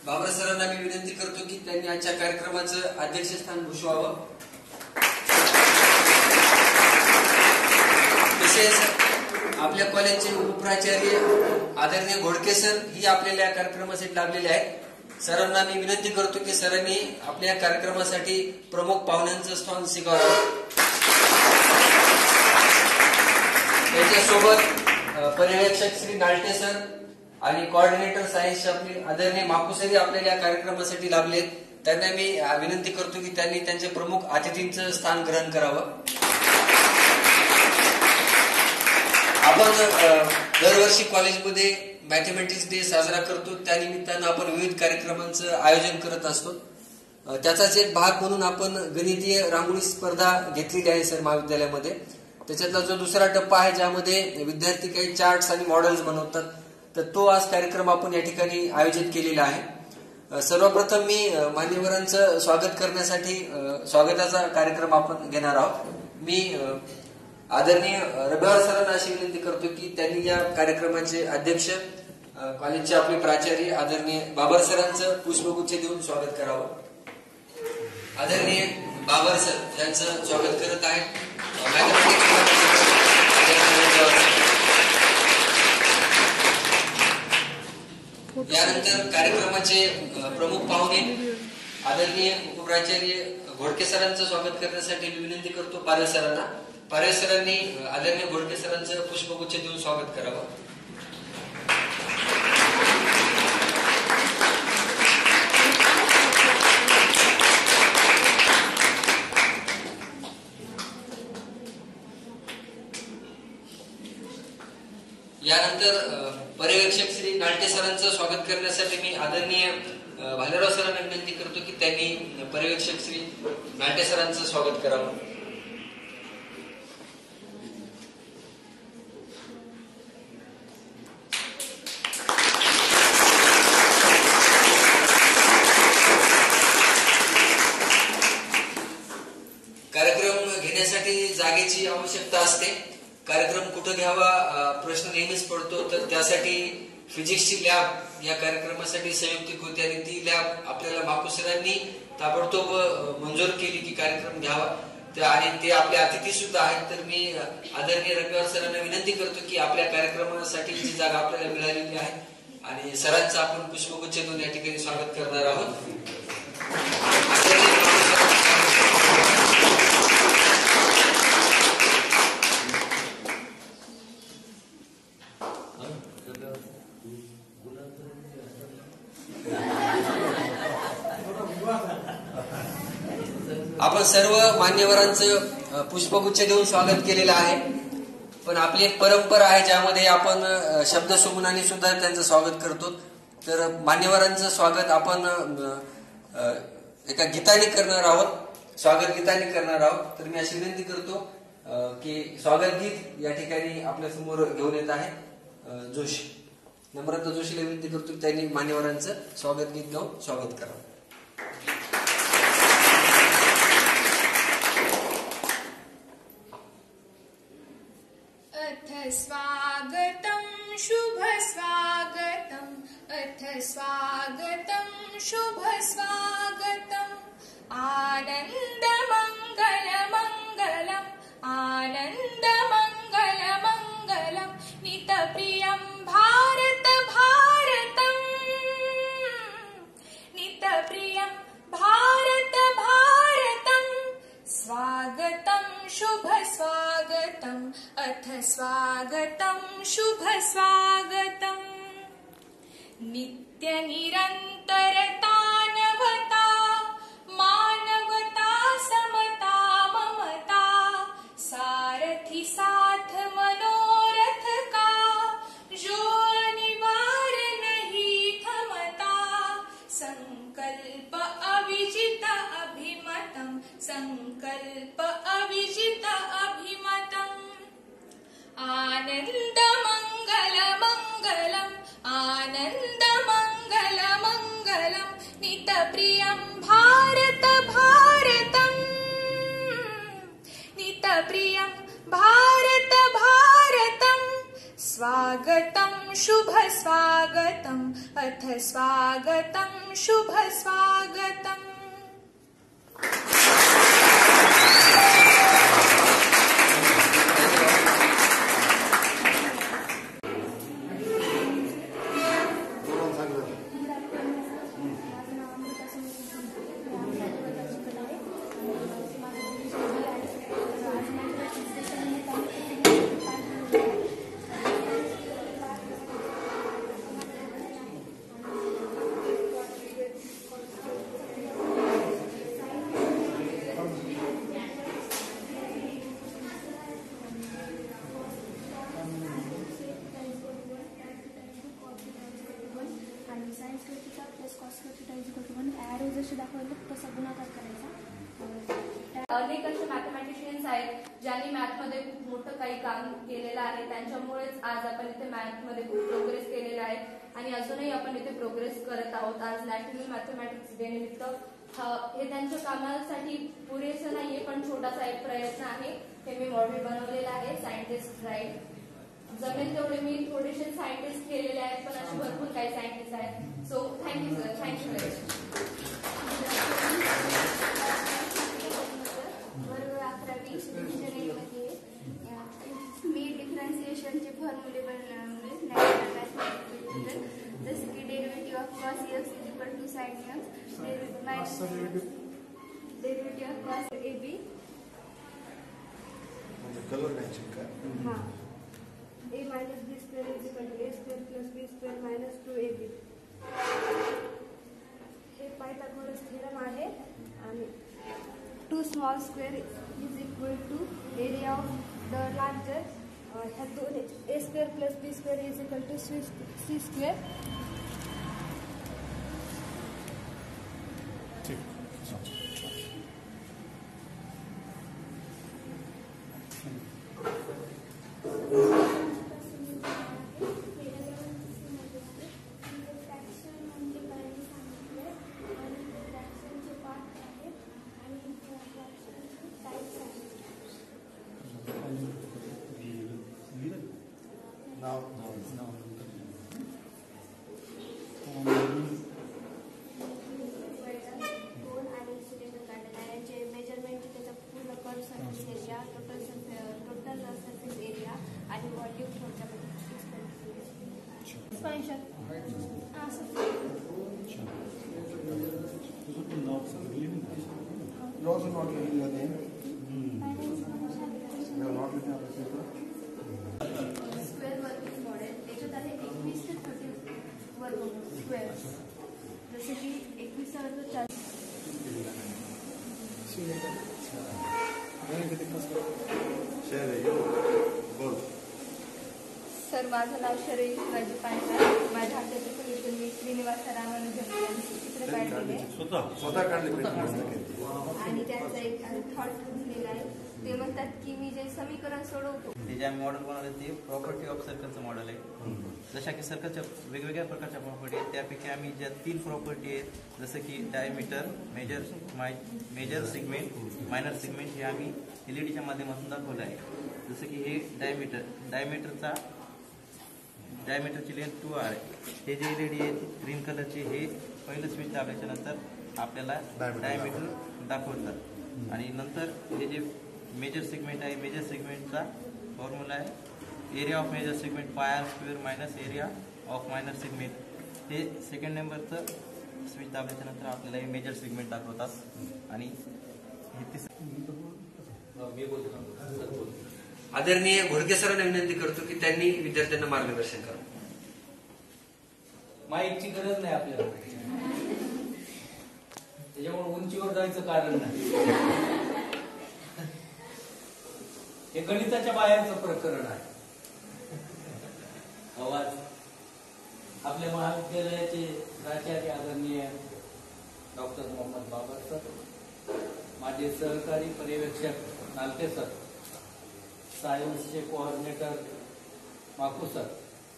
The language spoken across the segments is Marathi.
बाबर सरांना मी विनंती करतो की त्यांनी आजच्या कार्यक्रमाचं अध्यक्षस्थान भूषवावं. विशेष आपल्या कॉलेजचे उपप्राचार्य आदरणीय घोडके सर ही आपल्याला या कार्यक्रमासाठी लाभलेले आहेत. सरांना मी विनंती करतो की सरांनी आपल्या कार्यक्रमासाठी प्रमुख पाहुण्यांचं स्थान स्वीकारावं. त्याच्यासोबत पर्यवेक्षक श्री नालटे सर आणि कोऑर्डिनेटर सायन्सचे आपले आदरणीय माकुसरी आपल्याला या कार्यक्रमासाठी लाभले. त्यांना मी विनंती करतो की त्यांनी त्यांचे प्रमुख अतिथींचं स्थान ग्रहण करावं. आपण दरवर्षी कॉलेजमध्ये मॅथमॅटिक्स डे साजरा करतो. त्यानिमित्तानं आपण विविध कार्यक्रमांचं आयोजन करत असतो. त्याचाच एक भाग म्हणून आपण गणितीय रांगोळी स्पर्धा घेतलेली आहे सर महाविद्यालयामध्ये. त्याच्यातला जो दुसरा टप्पा आहे ज्यामध्ये विद्यार्थी काही चार्ट्स आणि मॉडेल्स बनवतात, तर तो आज कार्यक्रम आपण या ठिकाणी आयोजित केलेला आहे. सर्वप्रथम मी मान्यवरांचं स्वागत करण्यासाठी स्वागताचा कार्यक्रम आपण घेणार आहोत. मी आदरणीय रबिवार सरांना अशी विनंती करतो की त्यांनी या कार्यक्रमाचे अध्यक्ष कॉलेजचे आपले प्राचार्य आदरणीय बाबर सरांचं पुष्पगुच्छ देऊन स्वागत करावं. आदरणीय बाबर सर यांचं स्वागत करत आहेत. यानंतर कार्यक्रमाचे प्रमुख पाहुणे आदरणीय उपप्राचार्य घोडके सरांचं स्वागत करण्यासाठी मी विनंती करतो पारे सरांना. पारे सरांनी आदरणीय घोडके सरांचं पुष्पगुच्छ देऊन स्वागत करावं. यानंतर पर्यवेक्षक श्री नालटे सरांचं स्वागत करण्यासाठी मी आदरणीय भालेराव सरांना विनंती करतो की त्यांनी पर्यवेक्षक श्री नालटे सरांचं स्वागत करावं. कार्यक्रम घेण्यासाठी जागेची आवश्यकता असते. कार्यक्रम कुठं घ्यावा प्रश्न नेहमीच पडतो. तर त्यासाठी फिजिक्सची लॅब या कार्यक्रमासाठी संयुक्तिक होती आणि ती लॅब आपल्याला माकुसरांनी ताबडतोब मंजूर केली की कार्यक्रम घ्यावा. आणि ते आपले अतिथी सुद्धा आहेत. तर मी आदरणीय रविवार सरांना विनंती करतो की आपल्या कार्यक्रमासाठी जी जागा आपल्याला मिळालेली आहे आणि सरांचं आपण पुष्पगुच्छ देऊन या ठिकाणी स्वागत करणार आहोत. आपण सर्व मान्यवरांचं पुष्पगुच्छ देऊन स्वागत केलेलं आहे. पण आपली एक परंपरा आहे ज्यामध्ये आपण शब्दसुमनाने सुद्धा त्यांचं स्वागत करतो. तर मान्यवरांचं स्वागत आपण एका गीताने करणार आहोत, स्वागत गीताने करणार आहोत. तर मी अशी विनंती करतो की स्वागत गीत या ठिकाणी आपल्या समोर घेऊन येत आहे जोशी. नम्रता जोशीला विनंती करतो की त्यांनी मान्यवरांचं स्वागत गीत गाऊन स्वागत करावं. स्वागतं शुभ स्वागतं अथ स्वागतं शुभ स्वागतं आनंद मंगल मंगलम् आनंद मंगल मंगलम् नितप्रियं भारत भारतं नितप्रियं भारत भारतं स्वागतं शुभ स्वागतं अथ स्वागतं शुभ स्वागतं नित्य निरंतरता नवता मानवता समता ममता सारथी साथ मनोरथ का जो अनिवार्य नहीं थमता संकल्प अविजित अभिमतं संकल्प अविजित अभिमतं आनंद मंगल मंगलम् आनंद मंगल मंगलम् नितप्रियं भारत भारतं नितप्रियं भारत भारतं स्वागतं शुभ स्वागतं अथ स्वागतं शुभ स्वागतम्। अनेक असे मॅथमॅटिशियन्स आहेत ज्यांनी मॅथमध्ये खूप मोठं काही काम केलेलं आहे. त्यांच्यामुळेच आज आपण इथे मॅथमध्ये खूप प्रोग्रेस केलेला आहे आणि अजूनही आपण इथे प्रोग्रेस करत आहोत. आज नॅशनल मॅथमॅटिक्स डे निमित्त हे त्यांच्या कामासाठी पुरेसं नाहीये, पण छोटासा एक प्रयत्न आहे. हे मी मॉडेल बनवलेलं आहे, सायंटिस्ट राईट. जमेल तेवढे मी थोडेसे सायंटिस्ट केलेले आहेत, पण असे भरपूर काही सायंटिस्ट आहेत. So thank you sir, thank you very much. मी डिफरन्सिएशनचे फॉर्म्युले बनवले, जसे की derivative of cos x is equal to sine x, derivative of cos a b, colour matching का? हां, a minus b square is equal to a square plus b square minus 2ab. हे पायथागोरस थेरम आहे. आणि 2 small square is equal to area of the larger. ह्या दोन a square plus b square is equal to c square. You also not reading your name? You are not reading other people? Square working model, त्याच्यात आहे 21 ते 30 वर्ग स्क्वेअर. जसे की 21 सर, माझं नाव शरयू शिवाजी पांचाळ. माझ्या हाताचे इथून मी श्रीनिवास रामानुजन यांची चित्र काढलेले स्वतः काढले आणि त्याचा एक थॉट दिलेला आहे. ते म्हणतात की मी जे समीकरण सोडवतो ते जे आम्ही मॉडेल बनवले ते प्रॉपर्टी ऑफ सर्कलचं मॉडेल आहे. जशा की सर्कलच्या वेगवेगळ्या प्रकारच्या प्रॉपर्टी आहेत, त्यापैकी आम्ही ज्या 3 प्रॉपर्टी आहेत, जसं की diameter, major segment, minor segment, हे आम्ही एलईडीच्या माध्यमातून दाखवलं आहे. जसं की हे डायमीटरची लेंथ 2r आहे. हे जे एलईडी आहे ग्रीन कलरचे, हे पहिलं स्विच दाबल्याच्या नंतर आपल्याला डायमीटर दाखवतात. आणि नंतर हे जे मेजर सेगमेंट आहे, मेजर सेगमेंटचा फॉर्म्युला आहे area of major segment πr² minus area of minor segment. हे सेकंड नंबरचं स्विच दाबल्याच्या नंतर आपल्याला हे मेजर सेगमेंट दाखवतात. आणि हे आदरणीय घोडके सरांना विनंती करतो की त्यांनी विद्यार्थ्यांना मार्गदर्शन करावं. माईकची गरज नाही आपल्याला, त्याच्यामुळे उंचीवर जायचं कारण नाही. हे गणिताच्या बाहेरचं प्रकरण आहे. आवाज आपल्या महाविद्यालयाचे प्राचार्य आदरणीय डॉक्टर मोहम्मद बाबर सर, माझे सहकारी पर्यवेक्षक नालते सर, सायन्सचे कोऑर्डिनेटर माकू सर,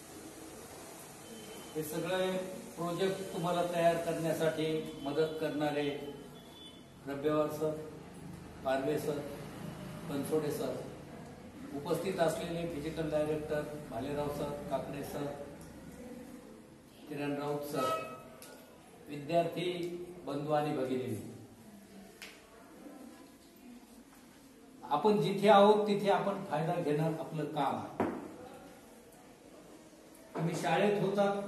हे सगळे प्रोजेक्ट तुम्हाला तयार करण्यासाठी मदत करणारे रब्यवार sir, Parve sir, Bansode sir, उपस्थित असलेले physical director Bhalerao sir, Kakade sir, Kiran Raut sir, विद्यार्थी बंधू आणि भगिनी, आपण जिथे आहोत तिथे आपण फायदा घेणं आपलं काम आहे. तुम्ही शाळेत होतात,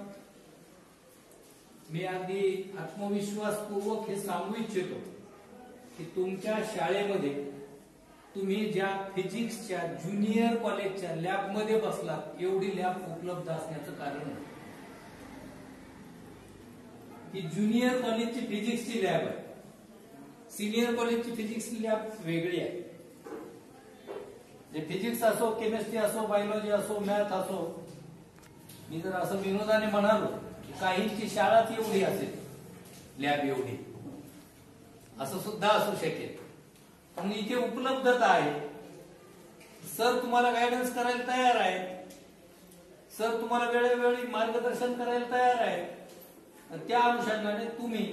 मी अगदी आत्मविश्वासपूर्वक हे सांगू इच्छितो की तुमच्या शाळेमध्ये तुम्ही ज्या फिजिक्सच्या ज्युनियर कॉलेजच्या लॅबमध्ये बसलात, एवढी लॅब उपलब्ध असण्याचं कारण आहे. ही ज्युनियर कॉलेजची फिजिक्सची लॅब आहे, सिनियर कॉलेजची फिजिक्सची लॅब वेगळी आहे. जे फिजिक्स असो, केमिस्ट्री असो, बायोलॉजी असो, मॅथ असो, मी जर असं विनोदाने म्हणालो की काहींची शाळाच एवढी असेल, लॅब एवढी, असं सुद्धा असू शकेल. पण इथे उपलब्धता आहे. सर तुम्हाला गायडन्स करायला तयार आहे, सर तुम्हाला वेळोवेळी मार्गदर्शन करायला तयार आहे. त्या अनुषंगाने तुम्ही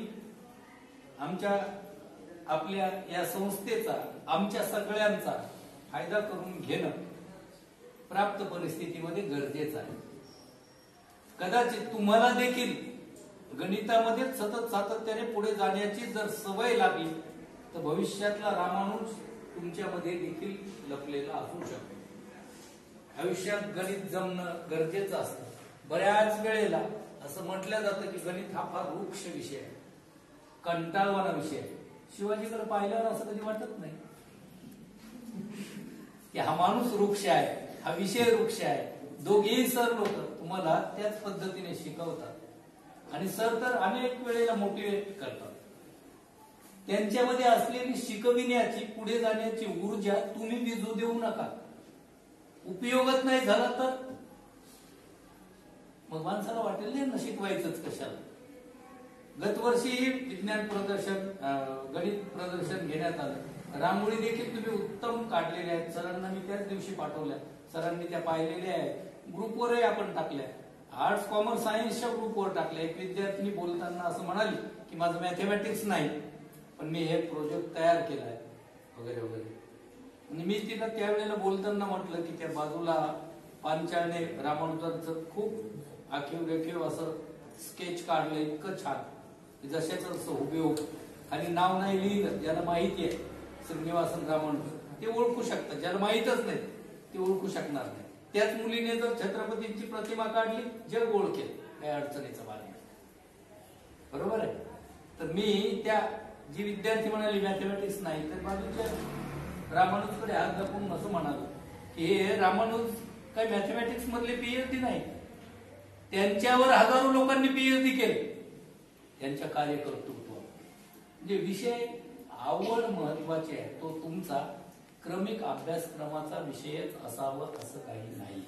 आपल्या या संस्थेचा, आमच्या सगळ्यांचा फायदा करून घेणं प्राप्त परिस्थितीमध्ये गरजेचं आहे. कदाचित तुम्हाला देखील गणितामध्ये सतत सातत्याने पुढे जाण्याची जर सवय लागली तर भविष्यातला रामानुज तुमच्यामध्ये देखील लपलेला असू शकतो. आयुष्यात गणित जमणं गरजेचं असतं. बऱ्याच वेळेला असं म्हटलं जातं की गणित हा फार वृक्ष विषय आहे, कंटाळवाणा विषय आहे. शिवाजीकडे पाहिल्यावर असं कधी वाटत नाही की हा माणूस वृक्ष आहे, हा विषय वृक्ष आहे. दोघेही सर लोक तुम्हाला त्याच पद्धतीने शिकवतात आणि सर तर अनेक वेळेला मोटिवेट करतात. त्यांच्यामध्ये असलेली शिकविण्याची, पुढे जाण्याची ऊर्जा तुम्ही विझू देऊ नका. उपयोगच नाही झाला तर मग माणसाला वाटेल नाही ना शिकवायचंच कशाला. गतवर्षी विज्ञान प्रदर्शन, गणित प्रदर्शन घेण्यात आलं. रांगोळी देखील तुम्ही उत्तम काढलेल्या आहेत. सरांना मी त्याच दिवशी पाठवल्या, सरांनी त्या पाहिलेल्या आहेत. ग्रुपवरही आपण टाकल्या, आर्ट्स कॉमर्स सायन्सच्या ग्रुपवर टाकल्या. एक विद्यार्थी बोलताना असं म्हणाली की माझं मॅथमॅटिक्स नाही पण मी हे प्रोजेक्ट तयार केलाय वगैरे वगैरे. आणि मी तिला त्यावेळेला बोलताना म्हटलं की त्या बाजूला पांचाळने रामानुजांचं खूप आखीव रेखीव असं स्केच काढलं, इतकं छान, जशाच असं हुबेहूब. खाली नाव नाही लिहिलं, ज्याला माहिती आहे श्रीनिवासन रामानुज ते ओळखू शकतात, ज्याला माहितच नाही ते ओळखू शकणार नाही. त्याच मुलीने जर छत्रपतींची प्रतिमा काढली, जग ओळखेल, काही अडचणीचा भाग नाही. बरोबर आहे. तर मी त्या जी विद्यार्थी म्हणाली मॅथमॅटिक्स नाही, तर बाजूच्या रामानुजकडे हात दाखवून असं म्हणालो की हे रामानुज काही मॅथमॅटिक्स मधले पीएचडी नाही, त्यांच्यावर हजारो लोकांनी पीएचडी केले त्यांच्या कार्यकर्तृत्व. म्हणजे विषय आवड महत्वाची आहे. तो तुमचा क्रमिक अभ्यासक्रमाचा विषयच असावं असं काही नाही.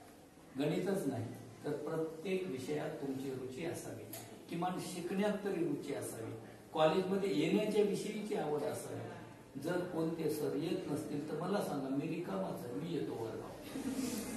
गणितच नाही तर प्रत्येक विषयात तुमची रुची असावी, किमान शिकण्यात तरी रुची असावी, कॉलेजमध्ये येण्याच्या विषयीची आवड असावी. जर कोणते सर येत नसतील तर मला सांगा, मी रिकामाच आहे, मी येतो वर्गात.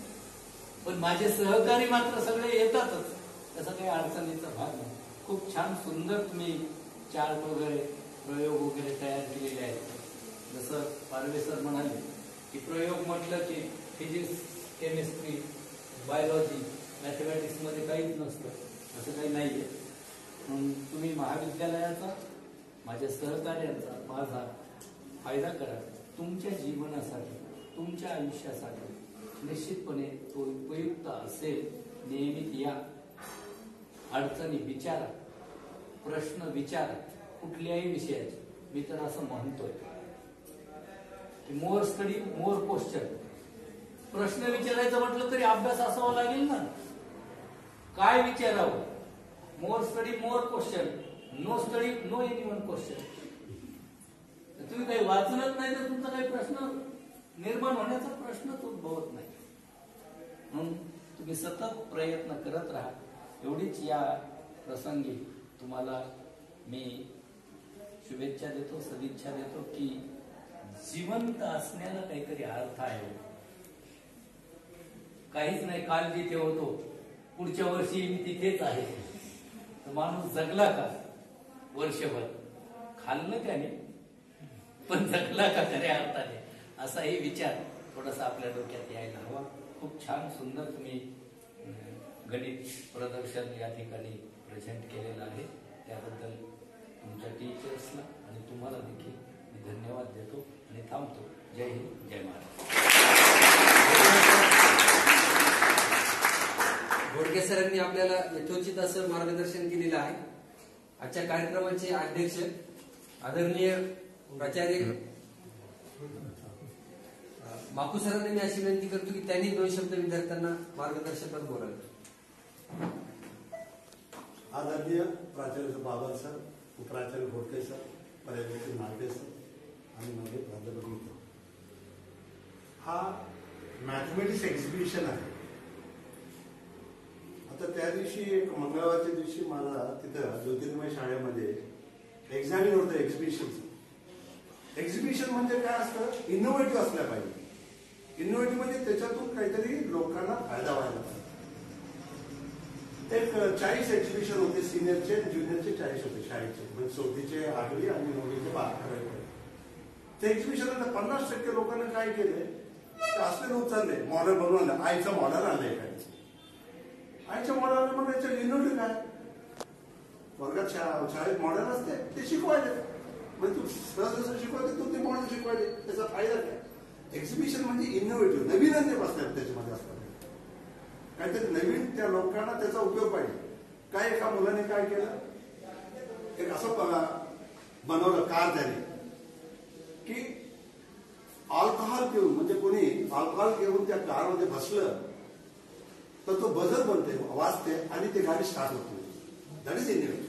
पण माझे सहकारी मात्र सगळे येतातच, त्याचा काही अडचणीचा भाग नाही. खूप छान सुंदर तुम्ही चार्ट वगैरे, प्रयोग वगैरे तयार केलेले आहेत. जसं पारवे सर म्हणाले की प्रयोग म्हटलं की फिजिक्स, केमिस्ट्री, बायोलॉजी, मॅथमॅटिक्स मध्ये काहीच नसतं, असं काही नाहीये. म्हणून तुम्ही महाविद्यालयाचा, माझ्या सहकार्यांचा, माझा फायदा करा. तुमच्या जीवनासाठी, तुमच्या आयुष्यासाठी निश्चितपणे तो उपयुक्त असेल. नियमित या, अडचणी विचारा, प्रश्न विचारा कुठल्याही विषयाचे. मी तर असं म्हणतोय की मोर स्टडी मोर क्वेश्चन. प्रश्न विचारायचं म्हटलं तरी अभ्यास असावा लागेल ना. काय विचारावं? More study more question, no study no any one question. तुम्ही काही वाचलत नाही तर तुमचा काही प्रश्न निर्माण होण्याचा प्रश्नच उद्भवत नाही. म्हणून तुम्ही सतत प्रयत्न करत राहा. एवढीच या प्रसंगी तुम्हाला मी शुभेच्छा देतो, सदिच्छा देतो की जिवंत असण्याला काहीतरी अर्थ आहे. काहीच नाही, काल जिथे होतो पुढच्या वर्षी मी तिथेच आहे. तर माणूस जगला का वर्षभर? खाल्लं त्याने पण जगला का खऱ्या अर्थाने? असाही विचार थोडासा आपल्या डोक्यात यायला हवा. खूप छान सुंदर तुम्ही गणित प्रदर्शन या ठिकाणी प्रेझेंट केलेलं आहे. त्याबद्दल तुमच्या टीचर्सला आणि तुम्हाला देखील मी धन्यवाद देतो आणि थांबतो. जय हिंद, जय महाराष्ट्र. घोडके सरांनी आपल्याला यथोचित असं मार्गदर्शन केलेलं आहे. आजच्या कार्यक्रमाचे अध्यक्ष आदरणीय प्राचार्य बापू सरांना मी अशी विनंती करतो की त्यांनी 2 शब्द विद्यार्थ्यांना मार्गदर्शनात बोलावे. आदरणीय प्राचार्य बाबर सर, उपप्राचार्य घोडके सर, पर्यवेक्षक नाटे सर आणि माझे प्राध्यापक मित्र, हा मॅथमॅटिक्स एक्झिबिशन आहे. आता त्या दिवशी मंगळवारच्या दिवशी मला तिथं ज्योतिर्मय शाळेमध्ये एक्झामिन होतं एक्झिबिशनचं. एक्झिबिशन म्हणजे काय असतं, इनोव्हेटिव्ह असल्या पाहिजे. इनोव्हेटिव्ह म्हणजे त्याच्यातून काहीतरी लोकांना फायदा व्हायला पाहिजे. एक 40 एक्झिबिशन होते, सिनियरचे आणि ज्युनियरचे 40 होते शाळेचे, म्हणजे 4थीचे 8वी आणि 9वीचे 12वी. ते एक्झिबिशन 50% लोकांनी काय केले, असले उचलले, मॉडेल बनवून आणलं. आईचं मॉडेल आणलंय काय, आईच्या मॉडेल मग याच्या इनोव्हेटिव्ह काय, वर्गात शाळेत मॉडेल असते ते शिकवायचे. म्हणजे तू सहज शिकवायचे, तू ते मॉडेल शिकवायचे, त्याचा फायदा काय. एक्झिबिशन म्हणजे इनोव्हेटिव्ह, नवीन आणि बसतात त्याच्यामध्ये असतात, काहीतरी नवीन त्या लोकांना त्याचा उपयोग पाहिजे. काय एका मुलाने काय केलं, एक असं बनवलं कार त्याने की अल्कोहोल पिऊन, म्हणजे कोणी अल्कोहोल घेऊन त्या कारमध्ये बसलं तर तो बजर बनते, वाजते आणि ते गाडी स्टार्ट होते. That is innovative.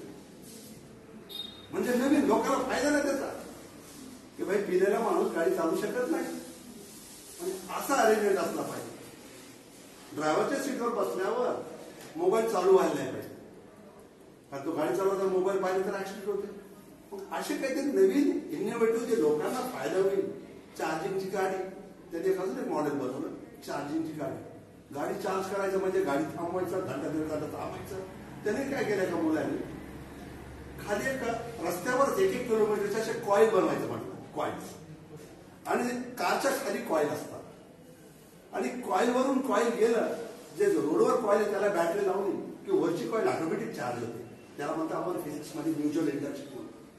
म्हणजे नवीन लोकांना फायदा नाही त्याचा, की भाई पिलेला माणूस गाडी चालू शकत नाही, आणि असा अरेंजमेंट असला पाहिजे. ड्रायव्हरच्या सीटवर बसल्यावर मोबाईल चालू व्हायला नाही पाहिजे, कारण तो गाडी चालवता मोबाईल पाहिजे तर ऍक्सिडेंट होते. असे काहीतरी नवीन इनोव्हेटिव्ह जे लोकांना फायदा होईल. चार्जिंगची गाडी, त्याने अजून एक मॉडेल बनवलं, चार्जिंगची गाडी. गाडी चार्ज करायचं म्हणजे गाडी थांबवायचं, घंटा 1.5 घंटा थांबायचं. त्याने काय केलं का मुलांनी, खाली एक रस्त्यावरच 1-1 किलोमीटरचे असे कॉईल बनवायचं म्हटलं, कॉईल्स. आणि कारच्या खाली कॉईल असतात, आणि कॉईलवरून कॉईल गेलं, जे रोडवर कॉईल आहे त्याला बॅटरी लावली की वरची कॉईल ऑटोमॅटिक चार्ज होते. त्याला म्हणतो आपण फिजिक्समध्ये म्युच्युअल इंडक्शन.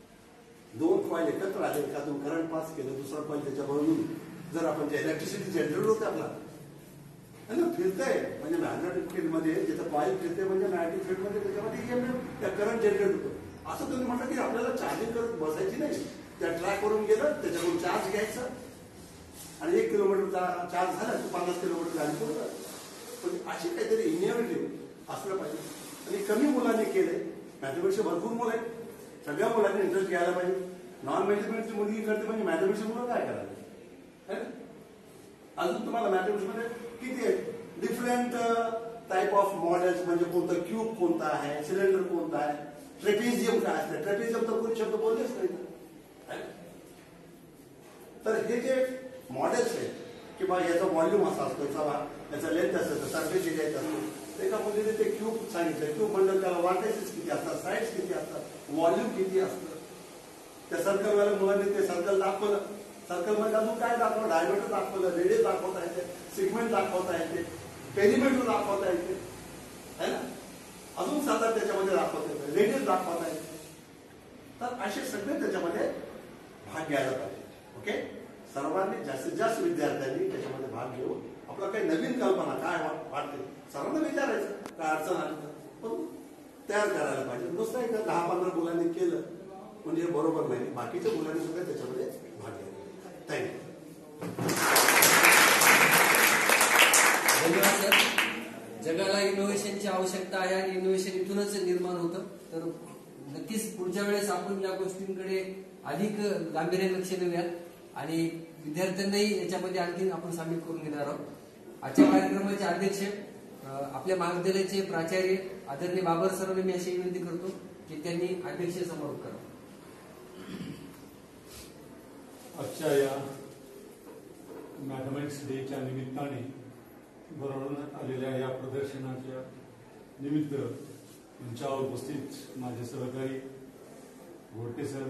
2 कॉईल एकत्र आले, एखादून करंट पास केलं, दुसरा कॉईल त्याच्याबरोबर, जर आपण जे इलेक्ट्रिसिटी जनरेट होते आपला फिरतंय, म्हणजे मॅग्नेटिक फील्डमध्ये जिथं कॉईल फिरते म्हणजे मॅग्नेटिक फील्डमध्ये त्याच्यामध्ये EMF करंट जनरेट होतो. असं तुम्ही म्हटलं की आपल्याला चार्जिंग करत बसायची नाही, त्या ट्रॅकवरून गेलं, त्याच्याकडून चार्ज घ्यायचं आणि 1 किलोमीटरचा चार्ज झाला की 50 किलोमीटर गाडी पुढे. पण अशी काहीतरी इनोव्हेटिव्ह असलं पाहिजे. आणि कमी मुलांनी केले, मॅथमॅटिक्सचे भरपूर मुलं आहेत, सगळ्या मुलांनी इंटरेस्ट घ्यायला पाहिजे. नॉन मॅथमॅटिक्सची मुलगी करते म्हणजे मॅथमॅटिक्सची मुलं काय करायला. अजून तुम्हाला मॅथमॅटिक्समध्ये किती आहेत डिफरंट टाईप ऑफ मॉडेल्स, म्हणजे कोणतं क्यूब कोणता आहे, सिलेंडर कोणता आहे, ट्रेपेझियम काय असतं. ट्रेपेझियम तर कोणी शब्द बोललेच नाही. तर हे जे मॉडेल्स आहेत किंवा याचा व्हॉल्यूम असा असतो, याचा लेंथ असतं, सरफेस एरिया असतो. एका मुलीने ते क्यूब सांगितलं, क्यूब म्हणजे त्याला वाटायचेच किती असतात, साईड्स किती असतात, व्हॉल्यूम किती असतं. त्या सर्कलवाल्या मुलांनी ते सर्कल दाखवलं. सर्कल मध्ये अजून काय दाखवलं, डायमीटर दाखवलं, रेडियस दाखवता येते, सिगमेंट दाखवता येते, पेरिमीटर दाखवता येते, है ना. अजून 7 त्याच्यामध्ये दाखवता येते, रेडियस दाखवता येते. तर असे सगळे त्याच्यामध्ये भाग घ्यायला पाहिजे. ओके, सर्वांनी जास्तीत जास्त विद्यार्थ्यांनी त्याच्यामध्ये भाग घेऊन आपला काही नवीन कल्पना काय वाटते सर्वांना विचारायचं, काय अडचण आली तर तयार करायला पाहिजे. नुसतं एक 10-15 मुलांनी केलं म्हणजे बरोबर नाही, बाकीच्या मुलांनी सुद्धा त्याच्यामध्ये भाग घ्यायला. थँक्यू. धन्यवाद सर. जगाला इनोव्हेशनची आवश्यकता आहे आणि इनोव्हेशन इथूनच निर्माण होतं. तर नक्कीच पुढच्या वेळेस आपण या गोष्टींकडे अधिक गांभीर्याने लक्ष देऊयात आणि विद्यार्थ्यांनाही याच्यामध्ये आणखी आपण सामील करून घेणार आहोत. आजच्या कार्यक्रमाचे अध्यक्ष आपल्या महाविद्यालयाचे प्राचार्य आदरणीय बाबर सरांना मी अशी विनंती करतो की त्यांनी अध्यक्ष समारोप करावा. आजच्या या मॅथमॅटिक्स डेच्या निमित्ताने भरवण्यात आलेल्या या प्रदर्शनाच्या निमित्त तुमच्यावर उपस्थित माझे सहकारी Ghodke sir,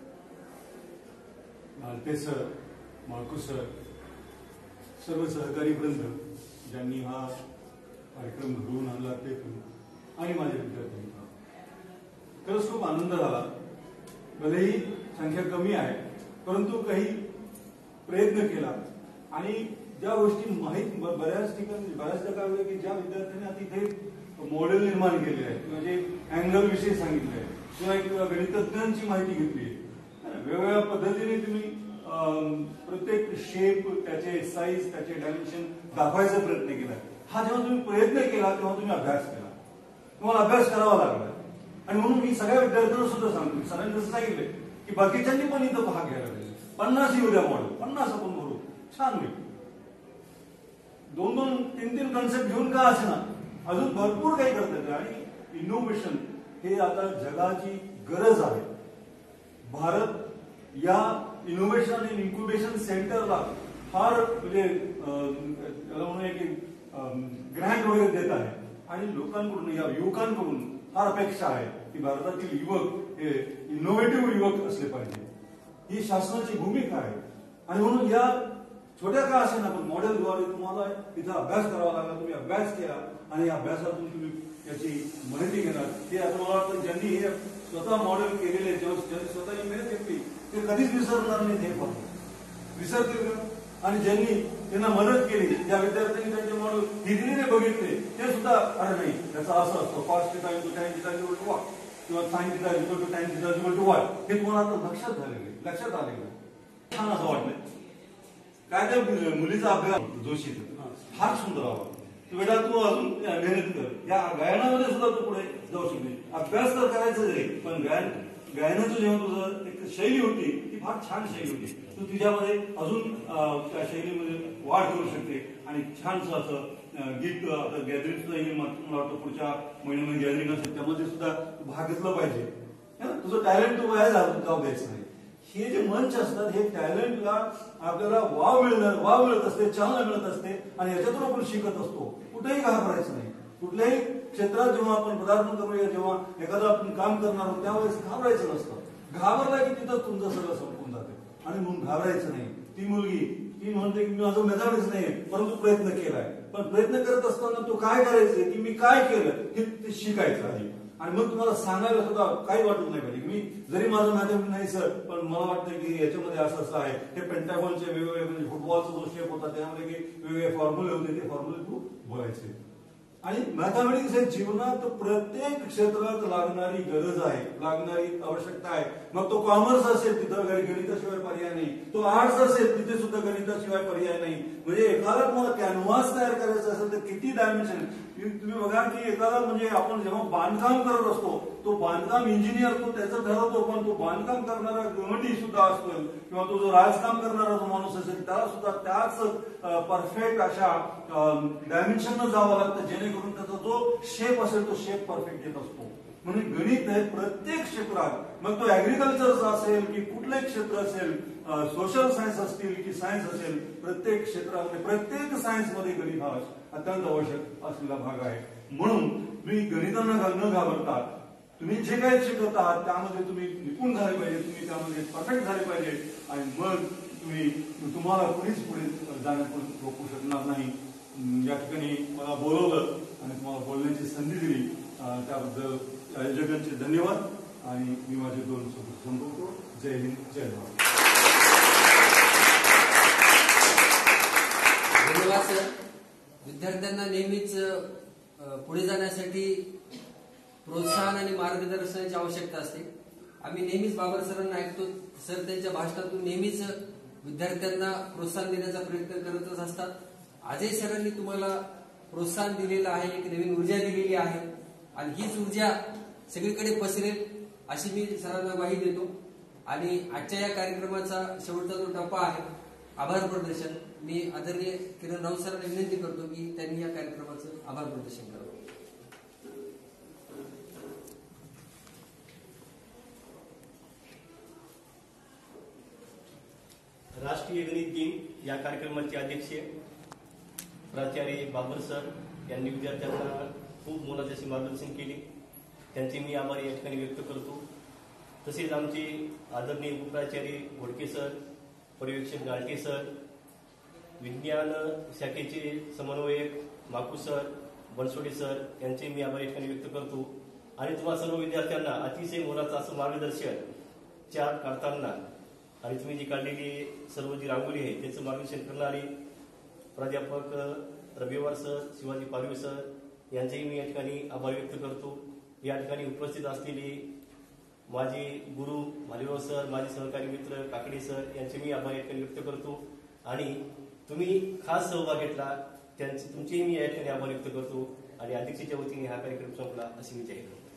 Nalte sir, Malku sir, सर्व सहकारी वृंद ज्यांनी हा कार्यक्रम घडवून आणला ते पण आणि माझ्या विद्यार्थ्यांना खरंच खूप आनंद झाला. भलेही संख्या कमी आहे परंतु काही प्रयत्न केला आणि ज्या गोष्टी माहीत बऱ्याच ठिकाणी वेळी की ज्या विद्यार्थ्यांनी आता इथे मॉडेल निर्माण केले आहे किंवा जे अँगल विषयी सांगितले आहे किंवा गणितज्ञांची माहिती घेतली आहे, वेगवेगळ्या पद्धतीने तुम्ही प्रत्येक शेप, त्याचे साईज, त्याचे डायमेन्शन दाखवायचा प्रयत्न केला. हा जेव्हा तुम्ही प्रयत्न केला तेव्हा तुम्ही अभ्यास केला, तुम्हाला अभ्यास करावा लागला. आणि म्हणून मी सगळ्या विद्यार्थ्यांना सुद्धा सांगतो, सरांनी जसं सांगितलं की बाकीच्यांनी पण इथं भाग घ्यायला पाहिजे. 50 येऊ द्या मॉडेल, 50 आपण भरू, छान होईल. 2-2, 3-3 कन्सेप्ट घेऊन का असे ना अजून भरपूर काही करता येतं. आणि इनोव्हेशन हे आता जगाची गरज आहे. भारत या इनोव्हेशन आणि इन्क्युबेशन सेंटरला फार म्हणजे त्याला म्हणूया की ग्रँट वगैरे देत आहे आणि लोकांकडून, या युवकांकडून फार अपेक्षा आहे की भारतातील युवक हे इनोव्हेटिव्ह युवक असले पाहिजे. ही शासनाची भूमिका आहे. आणि म्हणून या छोट्या का असे ना पण मॉडेलद्वारे तुम्हाला तिथं अभ्यास करावा लागला. तुम्ही अभ्यास केला आणि या अभ्यासातून तुम्ही याची माहिती घेणार. हे आता मला वाटतं ज्यांनी हे स्वतः मॉडेल केलेले, ज्यांनी स्वतः ही मेहनत घेतली ते कधीच विसरणार नाही. ते पण विसरतील का? आणि ज्यांनी त्यांना मदत केली, ज्या विद्यार्थ्यांनी त्यांचे मॉडेल हिरिरीने बघितले ते सुद्धा अरे नाही त्याचा असं असतो cos θ × tan θ = y किंवा sin θ = tan θ = y हे तुम्हाला आता लक्षात आलेलं छान असं वाटलं. काय त्या मुलीचा अभ्यास जोशी फार सुंदर आवडतो. बेटा तू अजून मेहनत कर, या गायनामध्ये सुद्धा तू पुढे जाऊ शकते. अभ्यास तर करायचं आहे पण गायनाचं जेव्हा तुझं एक शैली होती ती फार छान शैली होती. तू तिच्यामध्ये अजून त्या शैलीमध्ये वाढ करू शकते आणि छानसं असं गीत. आता गॅदरिंग सुद्धा येईल, मला वाटतं पुढच्या महिन्यामध्ये गॅदरिंग असेल त्यामध्ये सुद्धा भाग घेतला पाहिजे. तुझं टॅलेंट तू वाया जाऊ द्यायचं नाही. हे जे मंच असतात हे टॅलेंटला आपल्याला वाव मिळत असते, चालना मिळत असते आणि याच्यातून आपण शिकत असतो. कुठेही घाबरायचं नाही. कुठल्याही क्षेत्रात जेव्हा आपण पदार्पण करूया, जेव्हा एखादं आपण काम करणार आहोत त्यावेळेस घाबरायचं नसतं. घाबरला की तिथं तुमचं सगळं संपून जाते. आणि म्हणून घाबरायचं नाही. ती मुलगी ती म्हणते की माझं मेधावीच नाही परंतु प्रयत्न केलाय. पण प्रयत्न करत असताना तो काय करायचं की मी काय केलं हे शिकायचं आधी. आणि मग तुम्हाला सांगायला सुद्धा काही वाटत नाही पाहिजे. मी जरी माझं मॅथमॅटिक्स नाही सर पण मला वाटतं की याच्यामध्ये असं आहे, हे पेंटागॉनचे वेगवेगळे म्हणजे फुटबॉलचा जो शेप होता त्यामध्ये की वेगवेगळे फॉर्म्युले होते ते फॉर्म्युले तू बोलायचे. आणि मॅथमॅटिक्स हे जीवनात प्रत्येक क्षेत्रात लागणारी गरज आहे, लागणारी आवश्यकता आहे. मग तो कॉमर्स असेल तिथं गणिताशिवाय पर्याय नाही, तो आर्ट्स असेल तिथे सुद्धा गणिताशिवाय पर्याय नाही. म्हणजे एखादा तुम्हाला कॅनव्हास तयार करायचा असेल तर किती डायमेन्शन. तुम्ही बघा की एखादा म्हणजे आपण जेव्हा बांधकाम करत असतो तो बांधकाम इंजिनियर तो त्याचं ठरवतो, पण तो बांधकाम करणारा गवंडी सुद्धा असतो किंवा तो जो राजकाम करणारा जो माणूस असेल त्याला सुद्धा त्याच परफेक्ट अशा डायमेन्शन जावं लागतं जेणेकरून त्याचा जो शेप असेल तो शेप परफेक्ट येत असतो. म्हणून गणित हे प्रत्येक क्षेत्रात, मग तो ऍग्रिकल्चरचा असेल की कुठलंही क्षेत्र असेल, सोशल सायन्स असतील की सायन्स असेल, प्रत्येक क्षेत्रामध्ये प्रत्येक सायन्समध्ये गणित हा अत्यंत आवश्यक असलेला भाग आहे. म्हणून तुम्ही गणितांना न घाबरता तुम्ही जे काही शिकत आहात त्यामध्ये तुम्ही निपुण झाले पाहिजे, तुम्ही त्यामध्ये परफेक्ट झाले पाहिजे आणि मग तुम्हाला पुढे जाण्यात रोखू शकणार नाही. या ठिकाणी मला बोलवलं आणि तुम्हाला बोलण्याची संधी दिली त्याबद्दल आयोजकांचे धन्यवाद आणि मी माझे 2 शब्द संपवतो. जय हिंद, जय भारत. धन्यवाद सर. विद्यार्थ्यांना नेहमीच पुढे जाण्यासाठी प्रोत्साहन आणि मार्गदर्शनाची आवश्यकता असते. आम्ही नेहमीच बाबर सरांना ऐकतो, सर त्यांच्या भाषणातून नेहमीच विद्यार्थ्यांना प्रोत्साहन देण्याचा प्रयत्न करतच असतात. अजय सरांनी तुम्हाला प्रोत्साहन दिलेलं आहे, एक नवीन ऊर्जा दिलेली आहे आणि हीच ऊर्जा सगळीकडे पसरेल अशी मी सरांना ग्वाही देतो. आणि आजच्या या कार्यक्रमाचा शेवटचा जो टप्पा आहे आभार प्रदर्शन, मी आदरणीय किरण राऊत सरांना विनंती करतो की त्यांनी या कार्यक्रमाचं आभार प्रदर्शन करावं. राष्ट्रीय गणित दिन या कार्यक्रमाचे अध्यक्ष प्राचार्य बाबर सर यांनी विद्यार्थ्यांना खूप मोलाचे असे मार्गदर्शन केले, त्यांचे मी आभार या ठिकाणी व्यक्त करतो. तसेच आमचे आदरणीय उपप्राचार्य घोडके सर, पर्यवेक्षक गालटे सर, विज्ञान शाखेचे समन्वयक माकू सर, बनसोडे सर यांचे मी आभार या ठिकाणी व्यक्त करतो. आणि तुम्हाला सर्व विद्यार्थ्यांना अतिशय मोलाचं असं मार्गदर्शन चार्ट काढताना आणि तुम्ही जी काढलेली सर्व जी रांगोळी आहे त्याचं मार्गदर्शन करणारी प्राध्यापक रविवार सर, शिवाजी पालवे सर यांचेही मी या ठिकाणी आभार व्यक्त करतो. या ठिकाणी उपस्थित असलेली माझे गुरु भालेराव सर, माझे सहकारी मित्र काकडे सर यांचे मी आभार या ठिकाणी व्यक्त करतो. आणि तुम्ही खास सहभाग घेतला तुमचेही मी या ठिकाणी आभार व्यक्त करतो. आणि अध्यक्षाच्या वतीने हा कार्यक्रम संपला अशी मी जाहीर करतो.